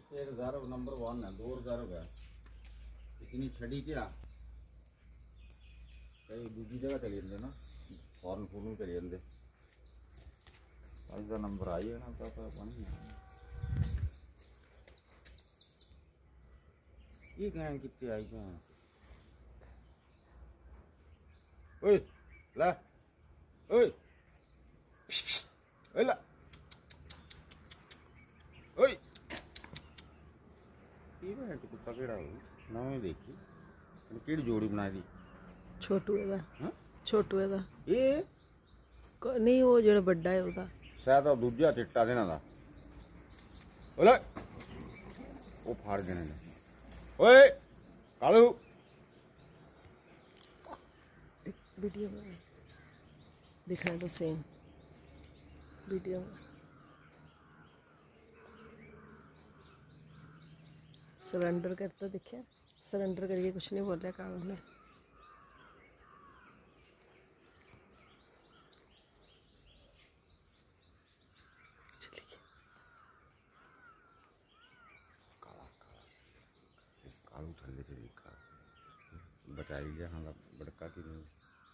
एक घर नंबर 1 है, 2 घर हो गया इतनी छड़ी क्या कई दूसरी जगह चली जाते ना फॉरन फून भी चली जाते का नंबर आई है ना पापा पानी ये कहाँ कितने आई कहाँ ओए ला ओए ओए ला ओए ये मैं तो कुत्ता केड़ा हो नवी देखी केड़ी जोड़ी बना दी छोटू है हां छोटू है ये नहीं वो जो बड़ा है ਉਹਦਾ शायद ਉਹ ਦੂਜਾ ਚਿੱਟਾ ਦੇ ਨਾਲ ਦਾ ਓਲੇ ਉਹ ਫਾੜ ਗਏ ਨੇ ਓਏ ਕਾਲੂ वीडियो में दिखा दो सेम वीडियो में सरेंडर करता दिखे सरेंडर करिए कुछ नहीं बोल रहा कागज ने चलिए कालू थल्ले चली बचाई जहाँ बड़का की नहीं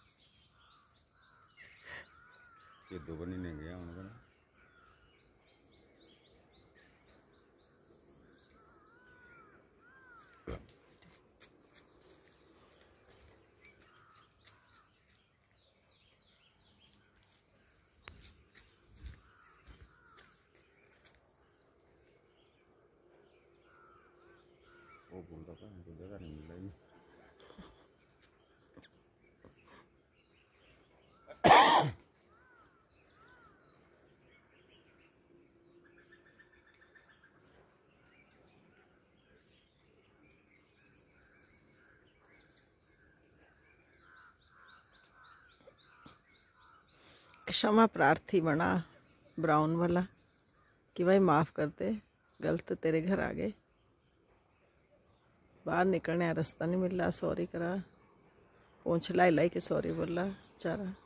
ये दो बनी नहीं गया उनका वो बोलता था हमको जगह नहीं मिल रही क्षमा प्रार्थी बना ब्राउन वाला कि भाई माफ़ कर दे गलत तेरे घर आ गए बाहर निकलने का रास्ता नहीं मिल रहा सॉरी करा पूंछ लाई लाई के सॉरी बोला चारा